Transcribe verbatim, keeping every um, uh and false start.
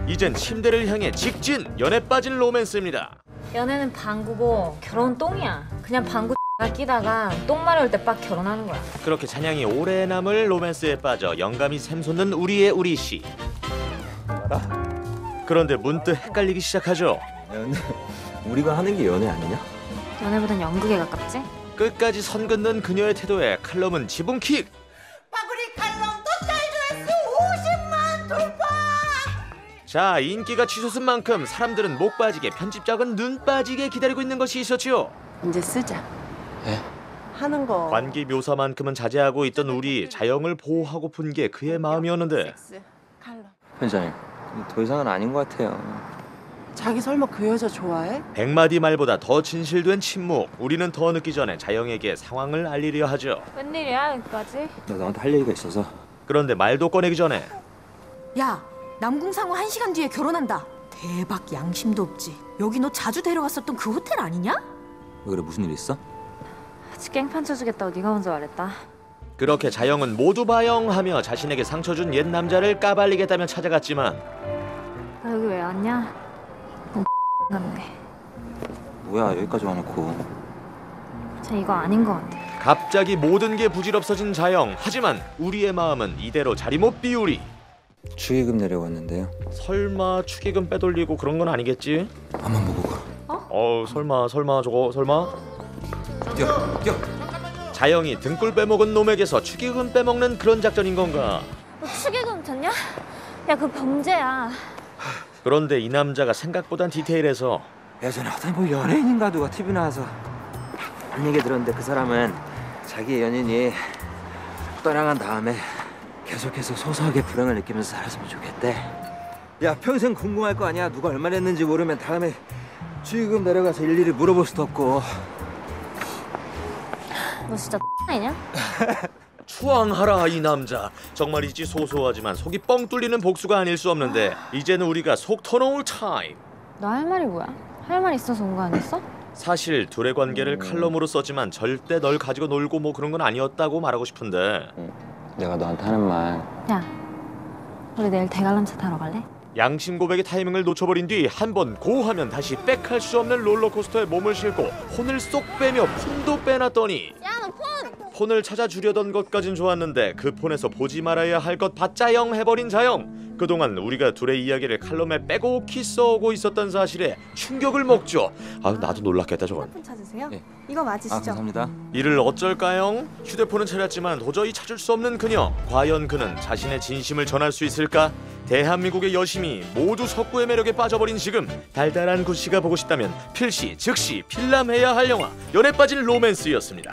이젠 침대를 향해 직진! 연애 빠진 로맨스입니다. 연애는 방구고 결혼 똥이야. 그냥 방구 X가 끼다가 똥 마려울 때 빡 결혼하는 거야. 그렇게 찬양이 오래 남을 로맨스에 빠져 영감이 샘솟는 우리의 우리씨. 그런데 문득 헷갈리기 시작하죠. 연애, 우리가 하는 게 연애 아니냐? 연애보단 연극에 가깝지? 끝까지 선 긋는 그녀의 태도에 칼럼은 지붕킥! 빠구리 칼럼도 사이즈에서 오십만 돌파! 자, 인기가 치솟은 만큼 사람들은 목 빠지게, 편집작은 눈 빠지게 기다리고 있는 것이 있었지요. 이제 쓰자. 예? 하는 거. 관계 묘사만큼은 자제하고 있던 우리, 자영을 보호하고픈 게 그의 마음이었는데 섹스, 칼럼. 편집장님, 더 이상은 아닌 것 같아요. 자기 설마 그 여자 좋아해? 백마디 말보다 더 진실된 침묵. 우리는 더 늦기 전에 자영에게 상황을 알리려 하죠. 웬일이야 여기까지? 나 너한테 할 얘기가 있어서. 그런데 말도 꺼내기 전에 야, 남궁상우 한 시간 뒤에 결혼한다. 대박, 양심도 없지. 여기 너 자주 데려갔었던 그 호텔 아니냐? 왜 그래, 무슨 일 있어? 같이 깽판 쳐주겠다고 네가 먼저 말했다. 그렇게 자영은 모두 바영하며 자신에게 상처 준 옛 남자를 까발리겠다며 찾아갔지만 나 여기 왜 왔냐? 넌 같네. 뭐야, 여기까지 와놓고. 쟤 이거 아닌 것 같아. 갑자기 모든 게 부질없어진 자영. 하지만 우리의 마음은 이대로 자리 못 비우리. 축의금 내려왔는데요. 설마 축의금 빼돌리고 그런 건 아니겠지? 한번 보고 가. 어우 설마 설마 저거 설마? 뛰어, 뛰어. 자영이 등골 빼먹은 놈에게서 축의금 빼먹는 그런 작전인 건가? 너 축의금 줬냐? 야 그거 범죄야. 그런데 이 남자가 생각보단 디테일해서 예전에 어떤 뭐 연예인인가 누가 티비 나와서 한 얘기 들었는데 그 사람은 자기 연인이 떠나간 다음에 계속해서 소소하게 불행을 느끼면서 살았으면 좋겠대. 야, 평생 궁금할 거 아니야. 누가 얼마 냈는지 모르면 다음에 축의금 내려가서 일일이 물어볼 수도 없고. 너 진짜 X이냐? 추앙하라 이 남자. 정말이지 소소하지만 속이 뻥 뚫리는 복수가 아닐 수 없는데 이제는 우리가 속 터놓을 타임. 너 할 말이 뭐야? 할 말 있어서 온 거 아니었어? 사실 둘의 관계를 칼럼으로 썼지만 절대 널 가지고 놀고 뭐 그런 건 아니었다고 말하고 싶은데 내가 너한테 하는 말. 야, 우리 내일 대관람차 타러 갈래? 양심 고백의 타이밍을 놓쳐버린 뒤 한 번 고하면 다시 백할 수 없는 롤러코스터에 몸을 싣고 폰을 쏙 빼며 폰도 빼놨더니 야, 너 폰! 폰을 찾아주려던 것까진 좋았는데 그 폰에서 보지 말아야 할 것 받자영 해버린 자영. 그동안 우리가 둘의 이야기를 칼럼에 빼곡히 써오고 있었던 사실에 충격을 먹죠. 아 나도 놀랐겠다 저건. 휴대폰 찾으세요? 예. 이거 아, 맞으시죠? 감사합니다. 이를 어쩔까요? 휴대폰은 찾았지만 도저히 찾을 수 없는 그녀. 과연 그는 자신의 진심을 전할 수 있을까? 대한민국의 여심이 모두 석구의 매력에 빠져버린 지금 달달한 구씨가 보고 싶다면 필시 즉시 필람해야 할 영화 연애 빠진 로맨스였습니다.